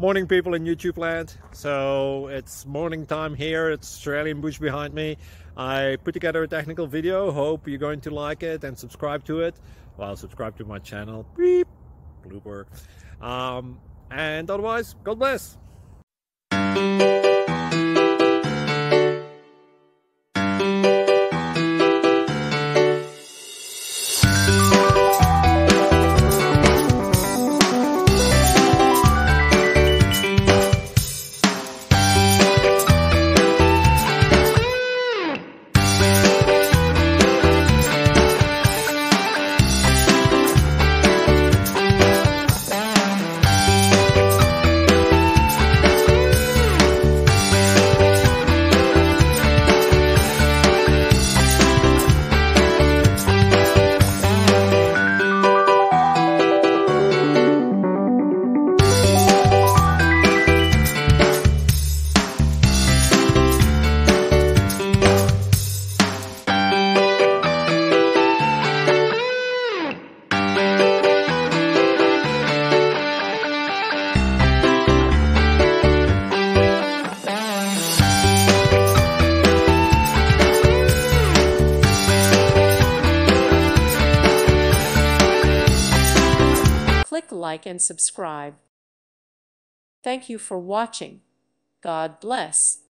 Morning people in YouTube land. So it's morning time here. It's Australian bush behind me. I put together a technical video. Hope you're going to like it and subscribe to it. Well, subscribe to my channel. Beep. Blooper. And otherwise, God bless. Click like and subscribe. Thank you for watching. God bless.